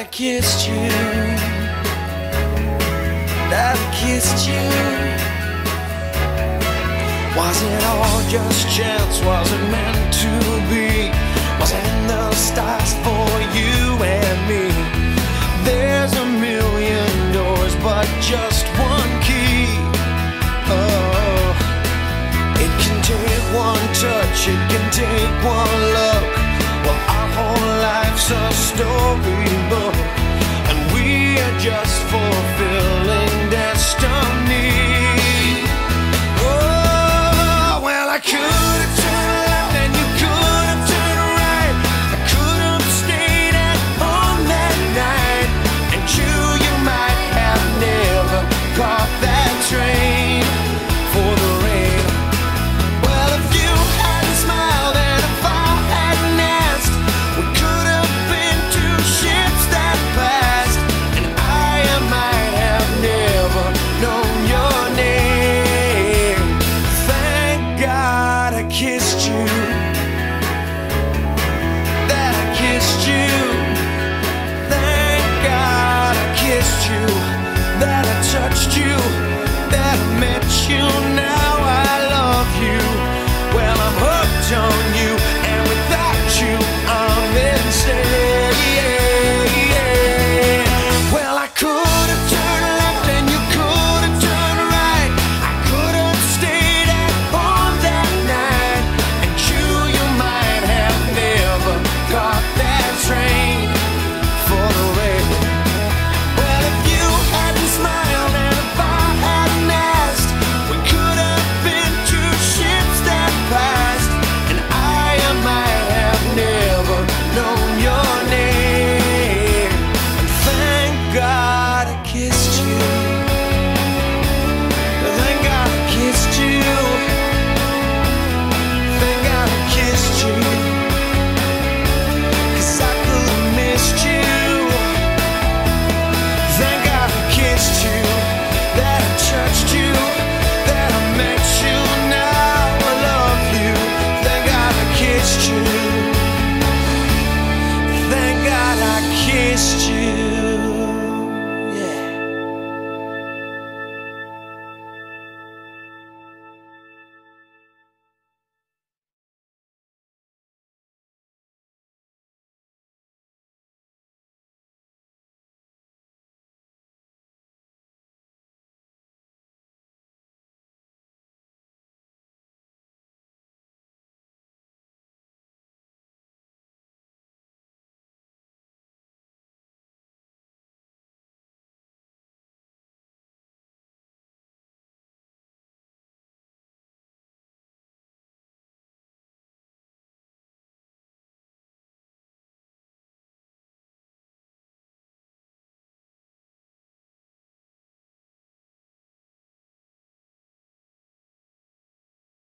kissed you, that I kissed you. Was it all just chance? Was it meant to be? Was it in the stars for you and me? There's a million doors, but just one key. Oh, it can take one touch, it can take one look. Well, our whole life's a storybook, and we are just fulfilling destiny. Oh, well, I could have turned